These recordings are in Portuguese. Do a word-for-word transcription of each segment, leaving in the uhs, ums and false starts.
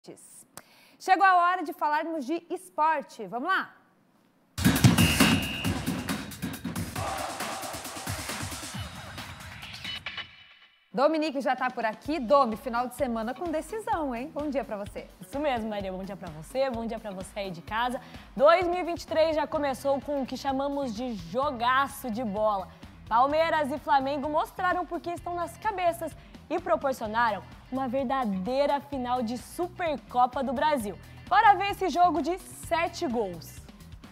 Chegou a hora de falarmos de esporte. Vamos lá? Dominique já tá por aqui. Domi, final de semana com decisão, hein? Bom dia pra você. Isso mesmo, Maria. Bom dia pra você, bom dia pra você aí de casa. dois mil e vinte e três já começou com o que chamamos de jogaço de bola. Palmeiras e Flamengo mostraram por que estão nas cabeças e proporcionaram uma verdadeira final de Supercopa do Brasil. Bora ver esse jogo de sete gols.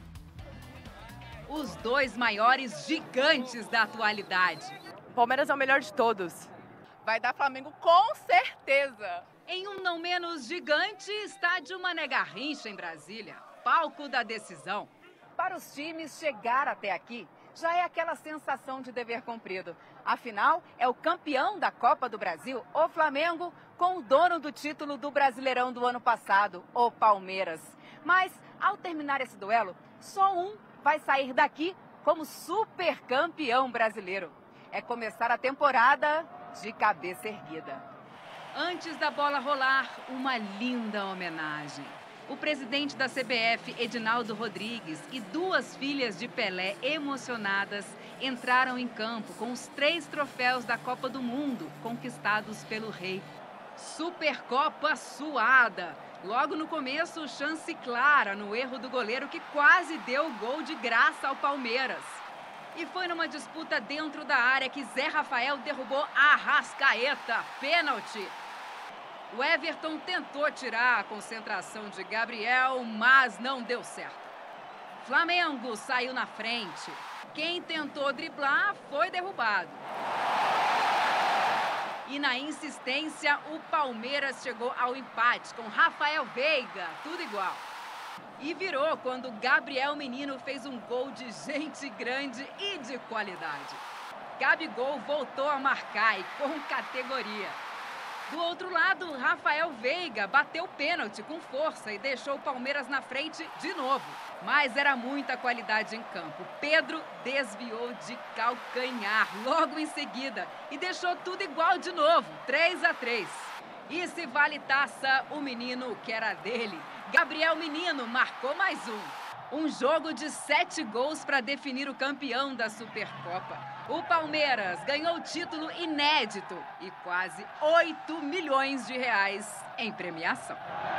Os dois maiores gigantes da atualidade. O Palmeiras é o melhor de todos. Vai dar Flamengo com certeza. Em um não menos gigante, estádio Mané Garrincha, em Brasília. Palco da decisão. Para os times chegar até aqui, já é aquela sensação de dever cumprido. Afinal, é o campeão da Copa do Brasil, o Flamengo, com o dono do título do Brasileirão do ano passado, o Palmeiras. Mas, ao terminar esse duelo, só um vai sair daqui como super campeão brasileiro. É começar a temporada de cabeça erguida. Antes da bola rolar, uma linda homenagem. O presidente da C B F, Edinaldo Rodrigues, e duas filhas de Pelé emocionadas entraram em campo com os três troféus da Copa do Mundo conquistados pelo rei. Supercopa suada. Logo no começo, chance clara no erro do goleiro que quase deu o gol de graça ao Palmeiras. E foi numa disputa dentro da área que Zé Rafael derrubou Arrascaeta. Pênalti. O Everton tentou tirar a concentração de Gabriel, mas não deu certo. Flamengo saiu na frente. Quem tentou driblar foi derrubado. E na insistência, o Palmeiras chegou ao empate com Rafael Veiga, tudo igual. E virou quando Gabriel Menino fez um gol de gente grande e de qualidade. Gabigol voltou a marcar e com categoria. Do outro lado, Rafael Veiga bateu pênalti com força e deixou o Palmeiras na frente de novo. Mas era muita qualidade em campo. Pedro desviou de calcanhar logo em seguida e deixou tudo igual de novo, três a três. E se vale taça, o menino que era dele, Gabriel Menino, marcou mais um. Um jogo de sete gols para definir o campeão da Supercopa. O Palmeiras ganhou o título inédito e quase oito milhões de reais em premiação.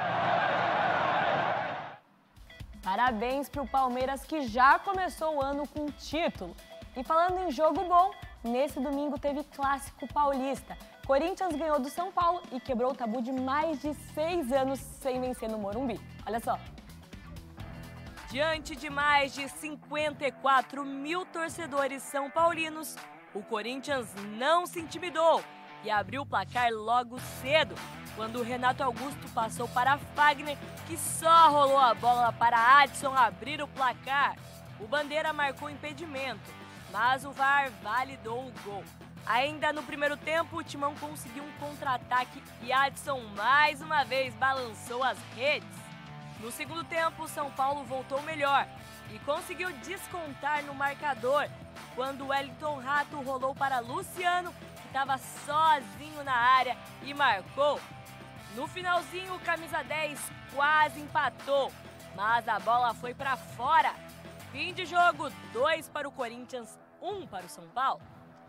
Parabéns para o Palmeiras, que já começou o ano com título. E falando em jogo bom, nesse domingo teve Clássico Paulista. Corinthians ganhou do São Paulo e quebrou o tabu de mais de seis anos sem vencer no Morumbi. Olha só. Diante de mais de cinquenta e quatro mil torcedores são paulinos, o Corinthians não se intimidou e abriu o placar logo cedo, quando o Renato Augusto passou para Fagner, que só rolou a bola para Adson abrir o placar. O Bandeira marcou impedimento, mas o V A R validou o gol. Ainda no primeiro tempo, o Timão conseguiu um contra-ataque e Adson mais uma vez balançou as redes. No segundo tempo, o São Paulo voltou melhor e conseguiu descontar no marcador, quando o Wellington Rato rolou para Luciano, que estava sozinho na área e marcou. No finalzinho, o camisa dez quase empatou, mas a bola foi para fora. Fim de jogo, dois para o Corinthians, um para o São Paulo.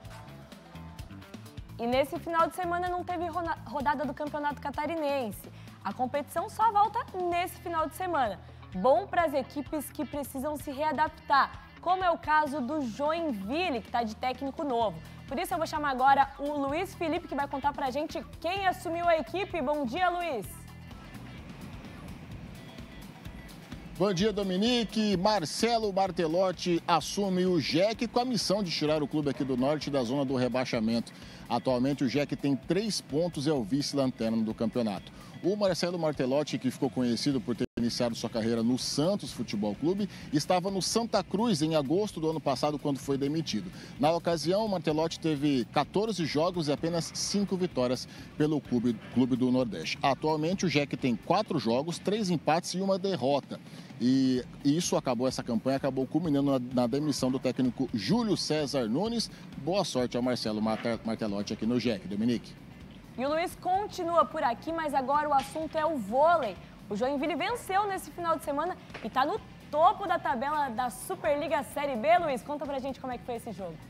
E nesse final de semana não teve rodada do Campeonato Catarinense. A competição só volta nesse final de semana. Bom para as equipes que precisam se readaptar, como é o caso do Joinville, que está de técnico novo. Por isso eu vou chamar agora o Luiz Felipe, que vai contar para a gente quem assumiu a equipe. Bom dia, Luiz! Bom dia, Dominique. Marcelo Martelotti assume o J E C com a missão de tirar o clube aqui do norte da zona do rebaixamento. Atualmente, o J E C tem três pontos e é o vice-lanterna do campeonato. O Marcelo Martelotti, que ficou conhecido por ter iniciado sua carreira no Santos Futebol Clube, estava no Santa Cruz em agosto do ano passado, quando foi demitido. Na ocasião, o Martelotti teve quatorze jogos e apenas cinco vitórias pelo clube, clube do Nordeste. Atualmente, o J E C tem quatro jogos, três empates e uma derrota. E isso acabou, essa campanha acabou culminando na, na demissão do técnico Júlio César Nunes. Boa sorte ao Marcelo Martelotti aqui no J E C, Dominique. E o Luiz continua por aqui, mas agora o assunto é o vôlei. O Joinville venceu nesse final de semana e está no topo da tabela da Superliga Série B. Luiz, conta pra gente como é que foi esse jogo.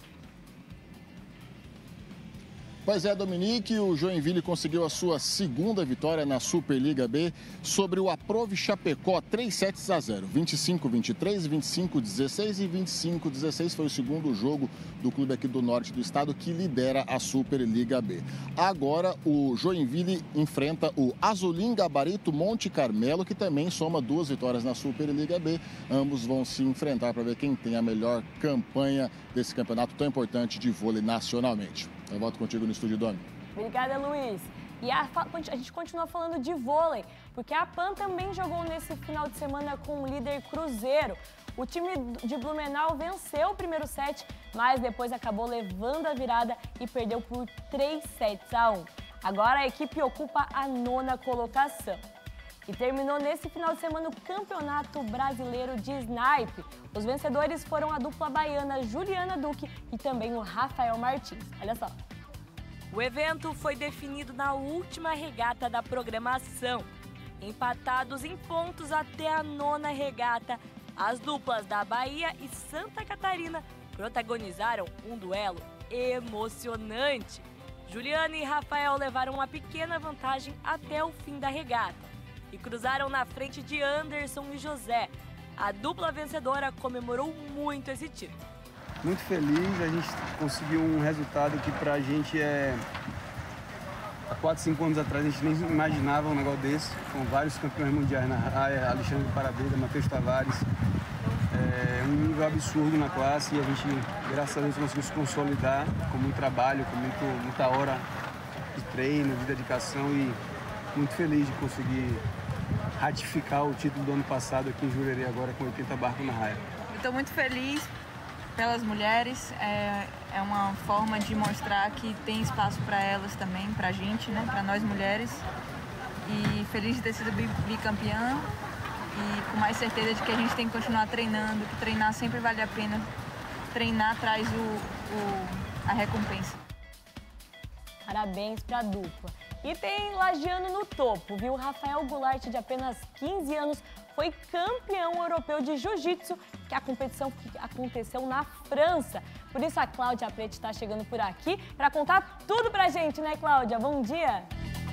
Pois é, Dominique, o Joinville conseguiu a sua segunda vitória na Superliga B sobre o Aprove Chapecó, três sets a zero. vinte e cinco a vinte e três, vinte e cinco a dezesseis e vinte e cinco a dezesseis foi o segundo jogo do clube aqui do norte do estado que lidera a Superliga B. Agora o Joinville enfrenta o Azulim Gabarito Monte Carmelo, que também soma duas vitórias na Superliga B. Ambos vão se enfrentar para ver quem tem a melhor campanha desse campeonato tão importante de vôlei nacionalmente. Eu volto contigo no estúdio, Domi. Obrigada, Luiz. E a, a gente continua falando de vôlei, porque a PAN também jogou nesse final de semana com o líder Cruzeiro. O time de Blumenau venceu o primeiro set, mas depois acabou levando a virada e perdeu por três sets a um. Agora a equipe ocupa a nona colocação. E terminou nesse final de semana o Campeonato Brasileiro de Snipe. Os vencedores foram a dupla baiana Juliana Duque e também o Rafael Martins. Olha só. O evento foi definido na última regata da programação. Empatados em pontos até a nona regata, as duplas da Bahia e Santa Catarina protagonizaram um duelo emocionante. Juliana e Rafael levaram uma pequena vantagem até o fim da regata e cruzaram na frente de Anderson e José. A dupla vencedora comemorou muito esse título. Muito feliz, a gente conseguiu um resultado que pra gente é... Há quatro, cinco anos atrás a gente nem imaginava um negócio desse, com vários campeões mundiais na raia, Alexandre Paradeira, Matheus Tavares. É um nível absurdo na classe e a gente, graças a Deus, conseguiu se consolidar com muito trabalho, com muito, muita hora de treino, de dedicação e muito feliz de conseguir ratificar o título do ano passado aqui em Jurerê, agora com oitenta barcos na raia. Estou muito feliz pelas mulheres, é, é uma forma de mostrar que tem espaço para elas também, para a gente, né, para nós mulheres. E feliz de ter sido bicampeã e com mais certeza de que a gente tem que continuar treinando, que treinar sempre vale a pena. Treinar traz o, o, a recompensa. Parabéns para a dupla. E tem lagiano no topo, viu? Rafael Goulart, de apenas quinze anos, foi campeão europeu de jiu-jitsu, que a competição aconteceu na França. Por isso a Cláudia Prete está chegando por aqui para contar tudo pra gente, né, Cláudia? Bom dia!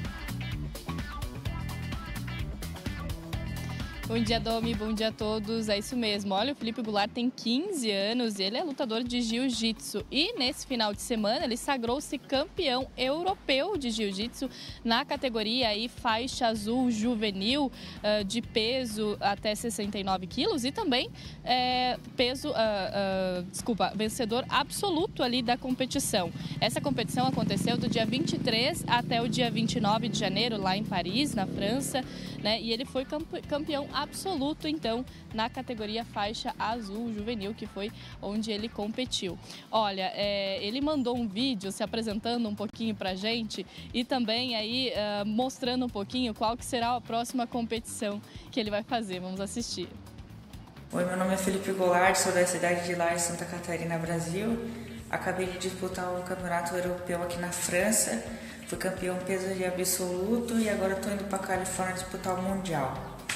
Bom dia, Domi. Bom dia a todos. É isso mesmo. Olha, o Felipe Goulart tem quinze anos, ele é lutador de jiu-jitsu e nesse final de semana ele sagrou-se campeão europeu de jiu-jitsu na categoria aí faixa azul juvenil uh, de peso até sessenta e nove quilos e também é, peso, uh, uh, desculpa, vencedor absoluto ali da competição. Essa competição aconteceu do dia vinte e três até o dia vinte e nove de janeiro lá em Paris, na França, né? E ele foi campeão absoluto, então, na categoria faixa azul juvenil, que foi onde ele competiu. Olha, é, ele mandou um vídeo se apresentando um pouquinho pra gente e também aí uh, mostrando um pouquinho qual que será a próxima competição que ele vai fazer. Vamos assistir. Oi, meu nome é Felipe Goulart, sou da cidade de Lages, Santa Catarina, Brasil. Acabei de disputar o campeonato europeu aqui na França. Fui campeão peso de absoluto e agora estou indo para a Califórnia disputar o Mundial.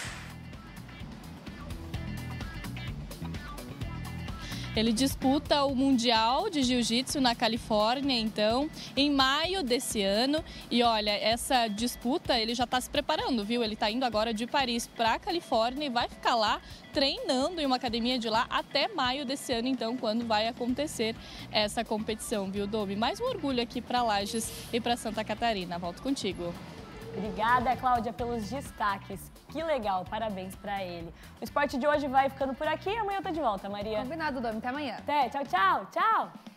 Ele disputa o Mundial de Jiu-Jitsu na Califórnia, então, em maio desse ano. E olha, essa disputa ele já está se preparando, viu? Ele está indo agora de Paris para a Califórnia e vai ficar lá treinando em uma academia de lá até maio desse ano, então, quando vai acontecer essa competição, viu, Domi? Mais um orgulho aqui para Lages e para Santa Catarina. Volto contigo. Obrigada, Cláudia, pelos destaques. Que legal, parabéns pra ele. O esporte de hoje vai ficando por aqui. Amanhã eu tô de volta, Maria. Combinado, Domi. Até amanhã. Até, tchau, tchau, tchau.